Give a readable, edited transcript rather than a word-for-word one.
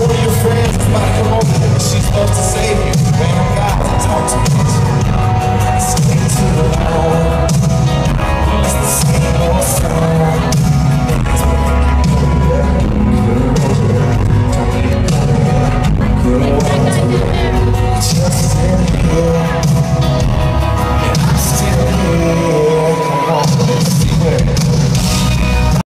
one of your friends is about to come over and she's supposed to save you. Man, God, talk to me. Stay too long.